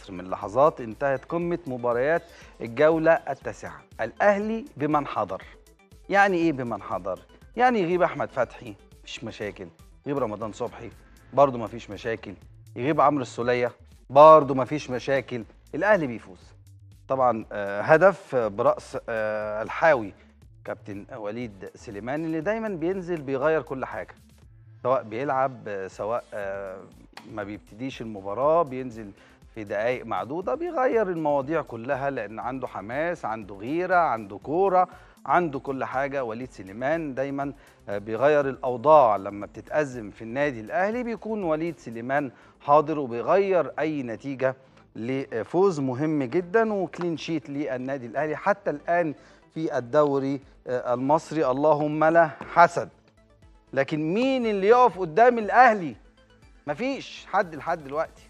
مصر من لحظات انتهت قمة مباريات الجولة التاسعة. الأهلي بمن حضر. يعني إيه بمن حضر؟ يعني يغيب أحمد فتحي مفيش مشاكل، يغيب رمضان صبحي برضه مفيش مشاكل، يغيب عمرو السولية برضه مفيش مشاكل، الأهلي بيفوز. طبعا هدف برأس الحاوي كابتن وليد سليمان اللي دايما بينزل بيغير كل حاجة، سواء بيلعب سواء ما بيبتديش المباراة، بينزل في دقائق معدودة بيغير المواضيع كلها لأن عنده حماس، عنده غيرة، عنده كورة، عنده كل حاجة. وليد سليمان دايما بيغير الأوضاع لما بتتأزم في النادي الأهلي، بيكون وليد سليمان حاضر وبيغير أي نتيجة لفوز مهم جدا وكلين شيت للنادي الأهلي حتى الآن في الدوري المصري. اللهم لا حسد. لكن مين اللي يقف قدام الأهلي؟ مفيش حد لحد دلوقتي.